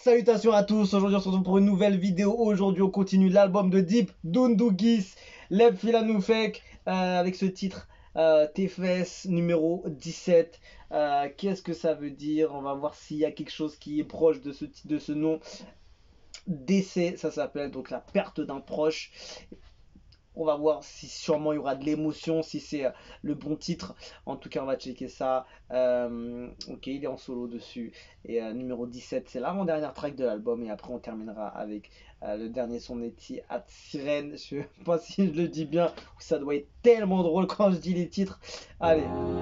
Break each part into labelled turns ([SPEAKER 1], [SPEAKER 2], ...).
[SPEAKER 1] Salutations à tous, aujourd'hui on se retrouve pour une nouvelle vidéo. Aujourd'hui on continue l'album de Deep, Dundugis, Leb Filanufek, avec ce titre TFS numéro 17. Qu'est-ce que ça veut dire? On va voir s'il y a quelque chose qui est proche de ce nom. Décès, ça s'appelle, donc la perte d'un proche. On va voir si sûrement il y aura de l'émotion, si c'est le bon titre. En tout cas, on va checker ça. Ok, il est en solo dessus. Et numéro 17, c'est l'avant-dernière track de l'album. Et après, on terminera avec le dernier son Netty at Sirène. Je sais pas si je le dis bien. Ça doit être tellement drôle quand je dis les titres. Allez.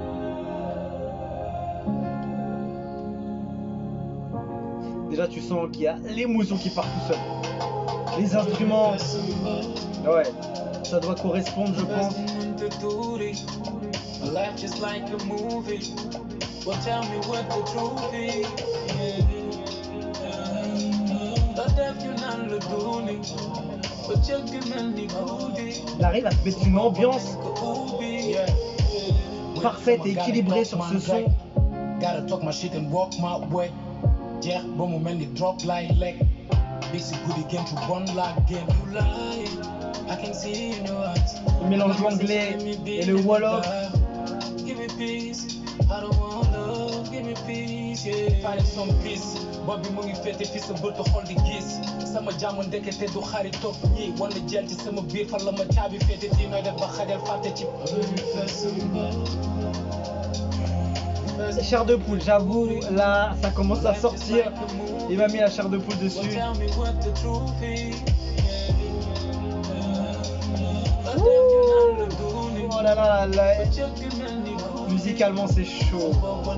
[SPEAKER 1] Déjà, tu sens qu'il y a l'émotion qui part tout seul. Les instruments. Ouais. Ça doit correspondre, je pense. Il arrive à te mettre une ambiance parfaite et équilibrée sur ce son. Il mélange l'anglais et le wolof. Chair de poule, j'avoue, là ça commence à sortir. Il m'a mis la chair de poule dessus. Oh là là là, musicalement c'est chaud.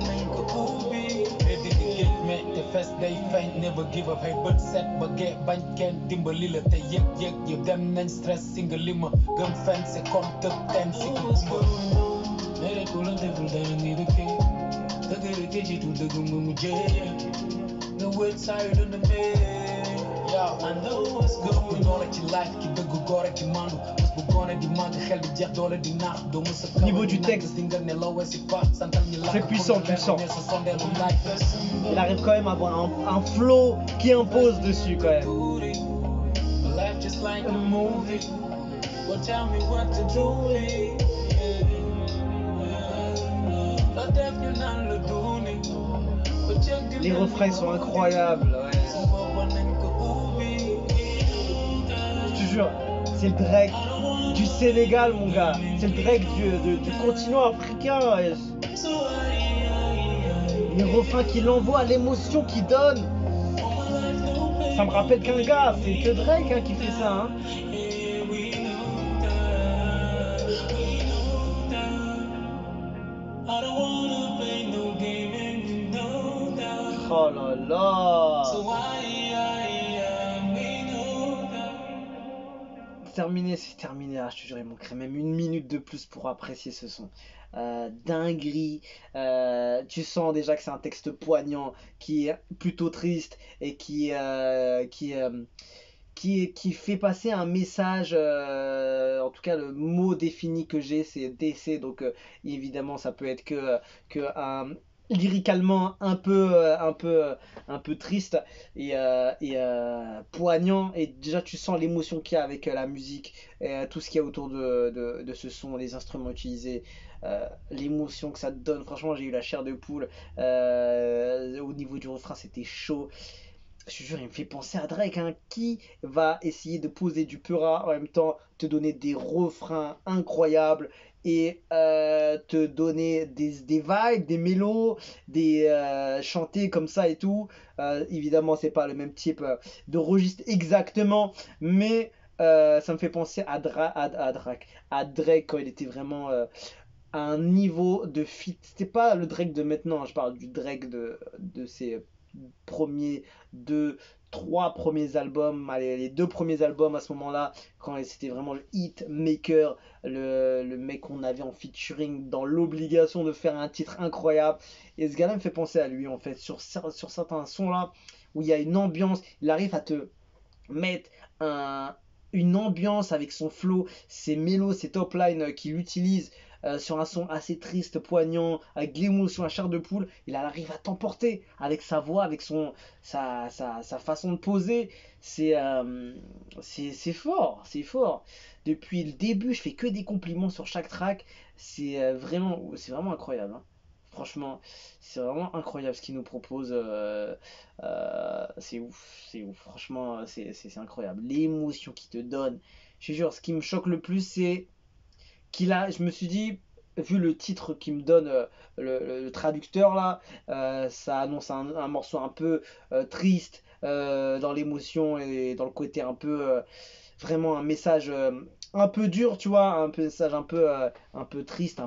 [SPEAKER 1] Au niveau du texte, c'est puissant, puissant. Il arrive quand même à avoir un flow qui impose dessus quand même. Les refrains sont incroyables, ouais. Je te jure, c'est le Drake du Sénégal, mon gars. C'est le Drake du continent africain. Ouais. Les refrains qu'il envoie, l'émotion qu'il donne. Ça me rappelle qu'un gars, c'est que Drake hein, qui fait ça. Hein. Oh là là. Terminé, c'est terminé. Ah, je te jure, il manquerait même une minute de plus pour apprécier ce son. Dinguerie. Tu sens déjà que c'est un texte poignant, qui est plutôt triste et qui fait passer un message. En tout cas, le mot défini que j'ai, c'est décès. Donc, évidemment, ça peut être que un lyricalement un peu triste et poignant, et déjà tu sens l'émotion qu'il y a avec la musique et tout ce qu'il y a autour de ce son, les instruments utilisés, l'émotion que ça te donne. Franchement, j'ai eu la chair de poule. Au niveau du refrain, c'était chaud. Je te jure, il me fait penser à Drake, hein, qui va essayer de poser du pura en même temps, te donner des refrains incroyables et te donner des vibes, des mélos, des chanter comme ça et tout. Évidemment, c'est pas le même type de registre exactement, mais ça me fait penser à Drake quand il était vraiment à un niveau de fit. C'était pas le Drake de maintenant, je parle du Drake de ses premiers trois premiers albums, allez, les deux premiers albums à ce moment-là, quand c'était vraiment le hit maker, le mec qu'on avait en featuring dans l'obligation de faire un titre incroyable. Et ce gars-là me fait penser à lui en fait, sur certains sons là, où il y a une ambiance, il arrive à te mettre une ambiance avec son flow, ses mélos, ses top lines qu'il utilise. sur un son assez triste, poignant, avec de l'émotion à chair de poule, il arrive à t'emporter avec sa voix, avec sa façon de poser. C'est c'est fort, c'est fort. Depuis le début, je fais que des compliments sur chaque track. C'est vraiment incroyable, hein. Franchement, c'est vraiment incroyable ce qu'il nous propose. C'est ouf, c'est ouf. Franchement, c'est incroyable. L'émotion qu'il te donne. Je te jure, ce qui me choque le plus, c'est je me suis dit, vu le titre qui me donne le traducteur là, ça annonce un morceau un peu triste dans l'émotion et dans le côté un peu vraiment un message un peu dur, tu vois, un message un peu triste,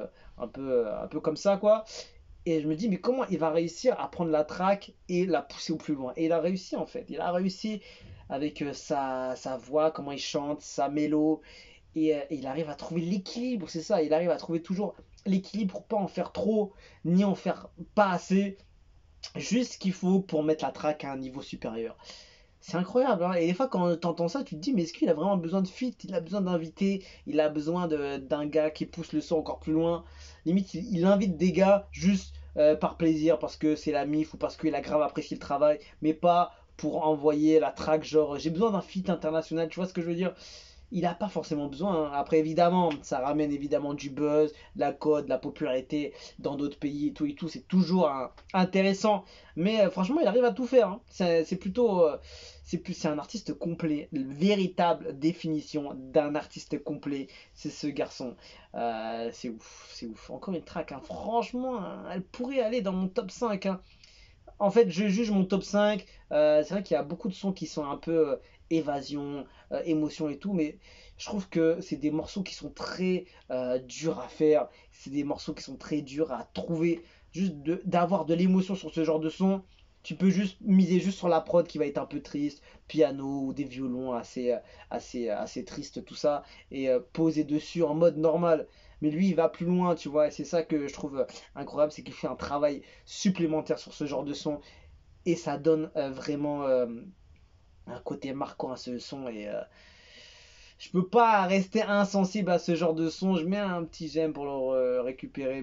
[SPEAKER 1] un peu comme ça quoi. Et je me dis, mais comment il va réussir à prendre la track et la pousser au plus loin? Et il a réussi en fait. Il a réussi avec sa voix, comment il chante, sa mélo. Et il arrive à trouver l'équilibre, c'est ça. Il arrive à trouver toujours l'équilibre pour pas en faire trop, ni en faire pas assez. Juste ce qu'il faut pour mettre la track à un niveau supérieur. C'est incroyable, hein. Et des fois, quand tu entends ça, tu te dis, mais est-ce qu'il a vraiment besoin de feat? Il a besoin d'inviter, il a besoin d'un gars qui pousse le son encore plus loin. Limite, il invite des gars juste par plaisir, parce que c'est la mif ou parce qu'il a grave apprécié le travail, mais pas pour envoyer la track, genre, j'ai besoin d'un feat international, tu vois ce que je veux dire? Il n'a pas forcément besoin, hein. Après, évidemment, ça ramène évidemment du buzz, de la cote, de la popularité dans d'autres pays et tout. C'est toujours intéressant. Mais franchement, il arrive à tout faire, hein. C'est plutôt. C'est un artiste complet. La véritable définition d'un artiste complet, c'est ce garçon. C'est ouf, c'est ouf. Encore une track, hein. Franchement, hein, elle pourrait aller dans mon top 5, hein. En fait, je juge mon top 5. C'est vrai qu'il y a beaucoup de sons qui sont un peu évasion, émotion et tout, mais je trouve que c'est des morceaux qui sont très durs à faire. C'est des morceaux qui sont très durs à trouver. Juste d'avoir de l'émotion sur ce genre de son, tu peux juste miser juste sur la prod qui va être un peu triste, piano ou des violons assez tristes, tout ça, et poser dessus en mode normal. Mais lui, il va plus loin, tu vois, et c'est ça que je trouve incroyable, c'est qu'il fait un travail supplémentaire sur ce genre de son et ça donne vraiment un côté marquant à ce son et je peux pas rester insensible à ce genre de son. Je mets un petit j'aime pour le récupérer,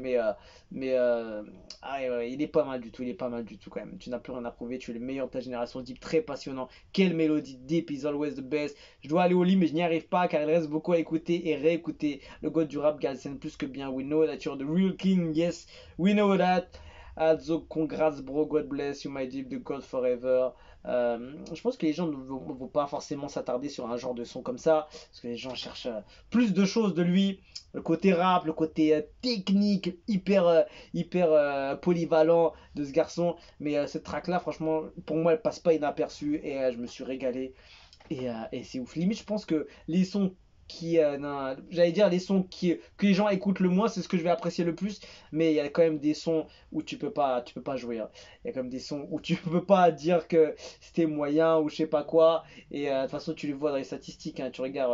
[SPEAKER 1] mais ah ouais, il est pas mal du tout, il est pas mal du tout quand même. Tu n'as plus rien à prouver, tu es le meilleur de ta génération, deep, très passionnant. Quelle mélodie, deep is always the best. Je dois aller au lit, mais je n'y arrive pas car il reste beaucoup à écouter et réécouter. Le god du rap, Galsen, plus que bien. We know that you're the real king, yes, we know that. Also, congrats, bro, God bless you, my deep, the God forever. Je pense que les gens ne vont pas forcément s'attarder sur un genre de son comme ça, parce que les gens cherchent plus de choses de lui. Le côté rap, le côté technique, hyper polyvalent de ce garçon. Mais cette track-là, franchement, pour moi, elle passe pas inaperçue et je me suis régalé. Et c'est ouf. Limite, je pense que les sons non, j'allais dire les sons que les gens écoutent le moins, c'est ce que je vais apprécier le plus. Mais il y a quand même des sons où tu peux pas jouer, hein. Il y a quand même des sons où tu peux pas dire que c'était moyen ou je sais pas quoi. Et de toute façon, tu les vois dans les statistiques, hein. Tu regardes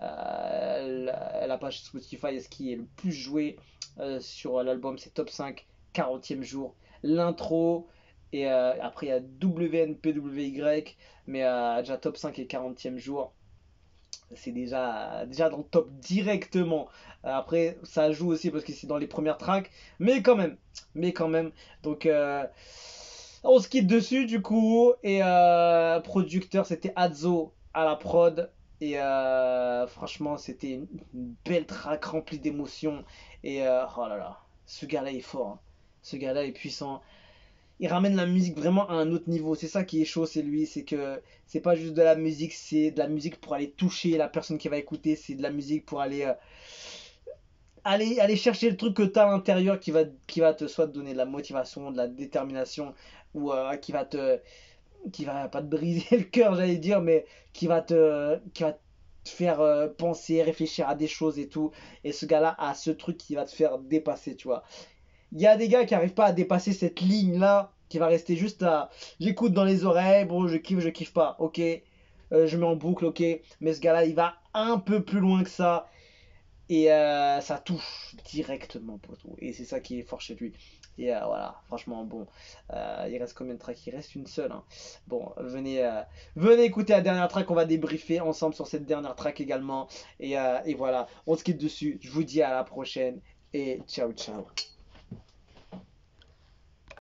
[SPEAKER 1] la page Spotify, ce qui est le plus joué sur l'album, c'est top 5, 40e jour. L'intro. Et après, il y a WNPWY, mais déjà top 5 et 40e jour, c'est déjà dans le top directement. Après, ça joue aussi parce que c'est dans les premières tracks, mais quand même, mais quand même. Donc, on se quitte dessus du coup. Et producteur, c'était Adzo à la prod. Et franchement, c'était une belle track remplie d'émotions. Et oh là là, ce gars-là est fort, hein. Ce gars-là est puissant. Il ramène la musique vraiment à un autre niveau. C'est ça qui est chaud, c'est lui. C'est que c'est pas juste de la musique, c'est de la musique pour aller toucher la personne qui va écouter. C'est de la musique pour aller chercher le truc que tu as à l'intérieur qui va te soit te donner de la motivation, de la détermination, ou qui va pas te briser le cœur, j'allais dire, mais qui va te faire penser, réfléchir à des choses et tout. Et ce gars-là a ce truc qui va te faire dépasser, tu vois. Il y a des gars qui n'arrivent pas à dépasser cette ligne-là, qui va rester juste à j'écoute dans les oreilles, bon, je kiffe pas, ok. Je mets en boucle, ok. Mais ce gars-là, il va un peu plus loin que ça. Et ça touche directement, poteau. Et c'est ça qui est fort chez lui. Et voilà, franchement, bon, il reste combien de tracks? Il reste une seule, hein. Bon, venez écouter la dernière track, on va débriefer ensemble sur cette dernière track également. Et voilà, on se quitte dessus. Je vous dis à la prochaine et ciao ciao.